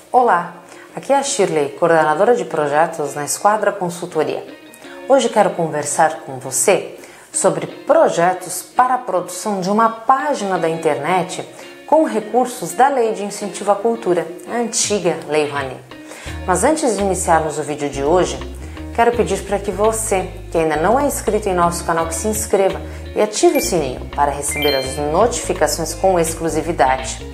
Olá, aqui é a Shirley, coordenadora de projetos na Esquadra Consultoria. Hoje quero conversar com você sobre projetos para a produção de uma página da internet com recursos da Lei de Incentivo à Cultura, a antiga Lei Rouanet. Mas antes de iniciarmos o vídeo de hoje, quero pedir para que você, que ainda não é inscrito em nosso canal, que se inscreva e ative o sininho para receber as notificações com exclusividade.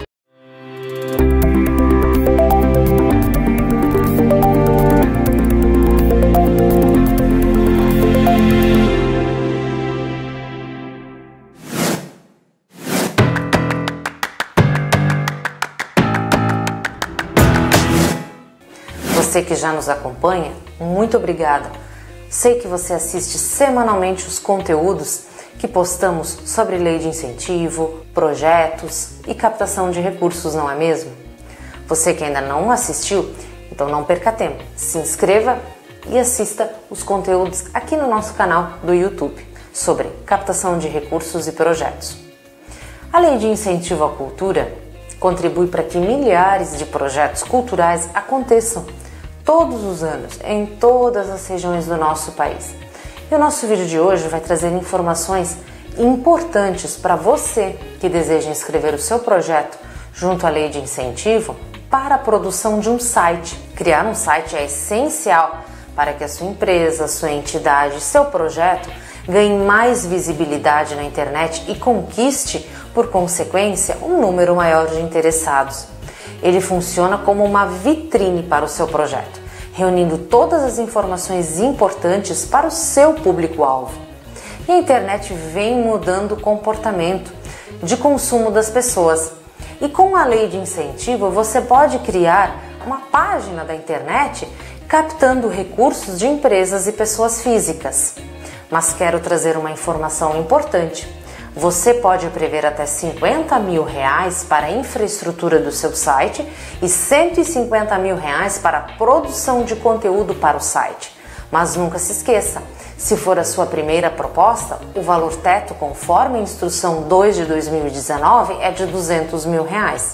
Você que já nos acompanha, muito obrigada. Sei que você assiste semanalmente os conteúdos que postamos sobre lei de incentivo, projetos e captação de recursos, não é mesmo? Você que ainda não assistiu, então não perca tempo. Se inscreva e assista os conteúdos aqui no nosso canal do YouTube sobre captação de recursos e projetos. A Lei de Incentivo à Cultura contribui para que milhares de projetos culturais aconteçam todos os anos, em todas as regiões do nosso país. E o nosso vídeo de hoje vai trazer informações importantes para você que deseja inscrever o seu projeto junto à Lei de Incentivo para a produção de um site. Criar um site é essencial para que a sua empresa, sua entidade, seu projeto ganhe mais visibilidade na internet e conquiste, por consequência, um número maior de interessados. Ele funciona como uma vitrine para o seu projeto, reunindo todas as informações importantes para o seu público-alvo. E a internet vem mudando o comportamento de consumo das pessoas. E com a lei de incentivo, você pode criar uma página da internet captando recursos de empresas e pessoas físicas. Mas quero trazer uma informação importante. Você pode prever até R$50 mil para a infraestrutura do seu site e R$150 mil para a produção de conteúdo para o site. Mas nunca se esqueça, se for a sua primeira proposta, o valor teto, conforme a Instrução 2 de 2019, é de R$200 mil.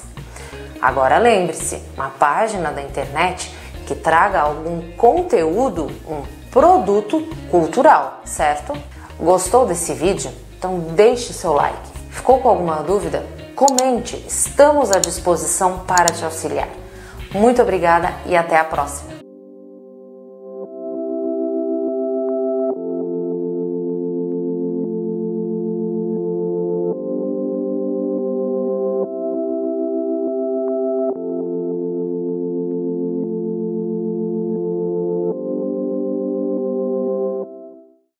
Agora lembre-se, uma página da internet que traga algum conteúdo, um produto cultural, certo? Gostou desse vídeo? Então deixe seu like. Ficou com alguma dúvida? Comente, estamos à disposição para te auxiliar. Muito obrigada e até a próxima!